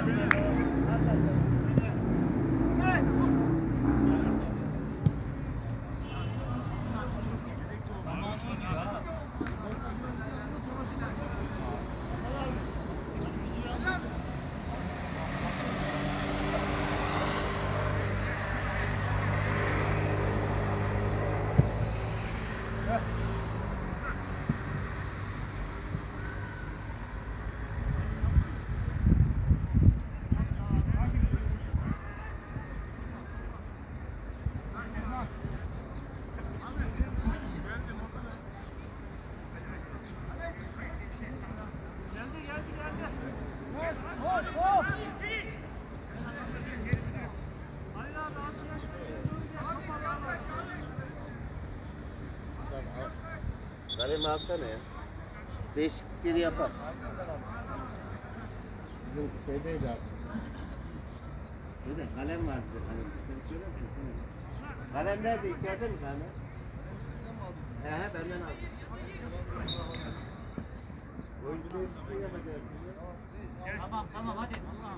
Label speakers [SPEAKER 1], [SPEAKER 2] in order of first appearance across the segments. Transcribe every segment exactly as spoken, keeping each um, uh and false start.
[SPEAKER 1] Kalemi alsana ya. Değişiklikleri yapar. Bizim şeydeydi abi. Dede kalem vardı. Hani sen söylersin sen. Kalem nerede? İçeride mi kalem? Sizden mi aldın? He he benden aldım. Oyuncu değişikliği yapacağız.
[SPEAKER 2] Tamam tamam hadi.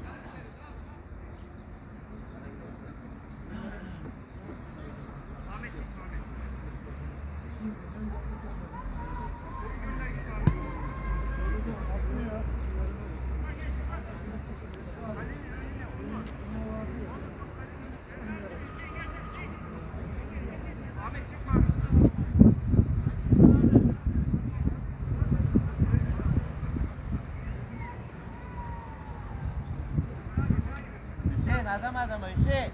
[SPEAKER 1] Hüseyin adam adamı Hüseyin.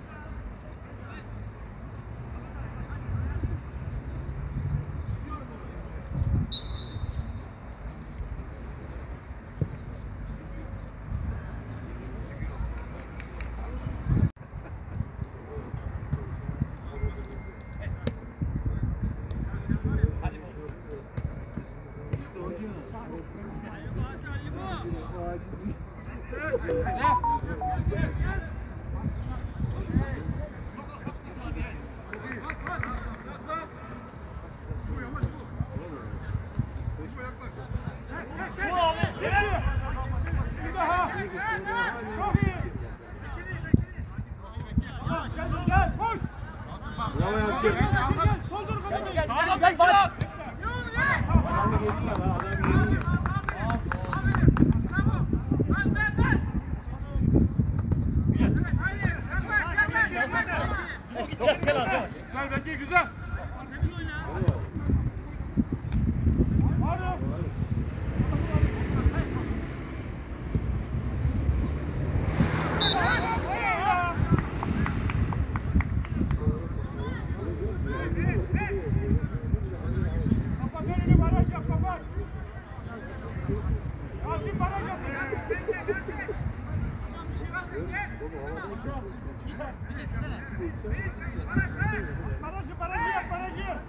[SPEAKER 3] Bravo Yalçın.
[SPEAKER 2] Soldur kadını. Gel gel gel. Adam
[SPEAKER 3] geliyor lan, adam geliyor.
[SPEAKER 2] Gel gel arkadaş. Güzel bence güzel.
[SPEAKER 4] Barajı barajı yap barajı.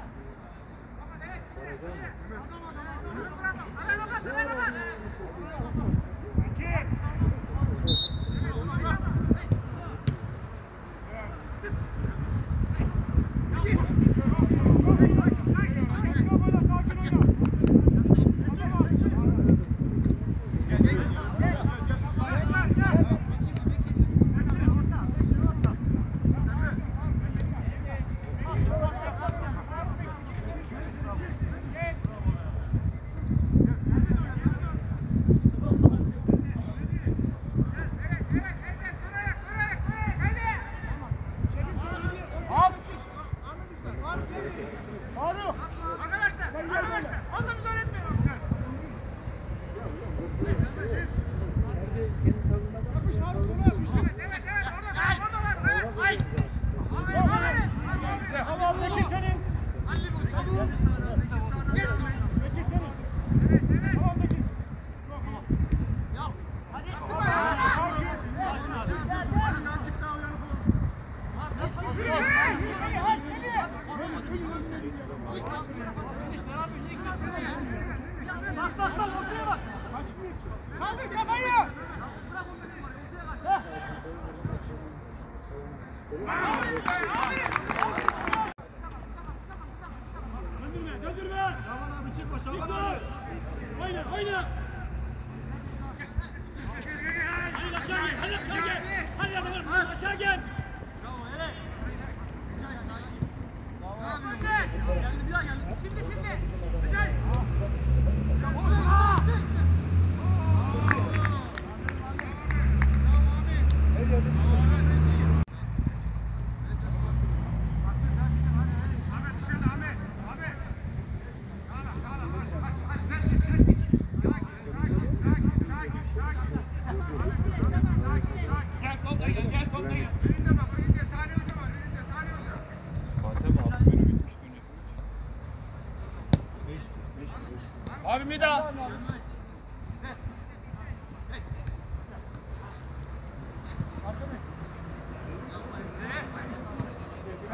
[SPEAKER 4] Kaldır kafayı. Döndürme, döndürme. Şaban abi çıkma, Şaban abi. Oyna, oyna.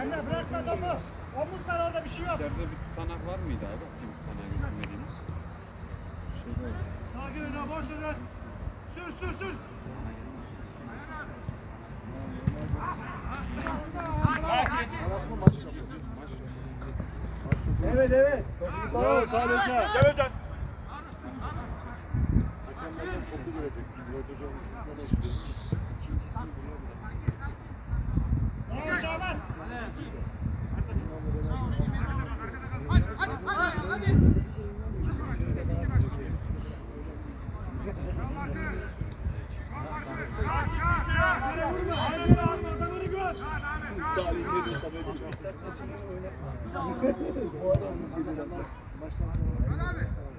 [SPEAKER 4] Emre bırakma topu. Omuz var orada bir şey yok.
[SPEAKER 5] İçeride bir tutanak var mıydı abi? Kim tutanağı götürmediğimiz?
[SPEAKER 4] Sakin oyna boş oyna. Sür sür sür.
[SPEAKER 3] Evet evet.
[SPEAKER 1] Bravo Salih Hoca.
[SPEAKER 4] Gel hocam.
[SPEAKER 1] Hakemlerden koku gelecek. Murat Hoca'nın sistemine istiyor.
[SPEAKER 4] Bravo Şaban.
[SPEAKER 3] Salih ne diyor Samet Hoca?
[SPEAKER 1] Bu adam maçtan sonra...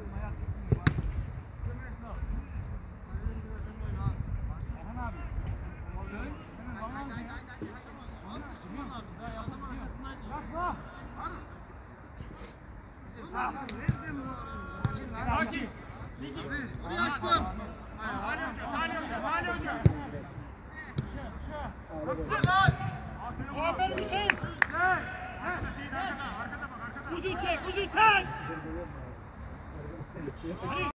[SPEAKER 4] Sakin. Salih Hoca, Salih Hoca, Salih Hoca. Aferin Hüseyin. Uzun tek, uzun tek.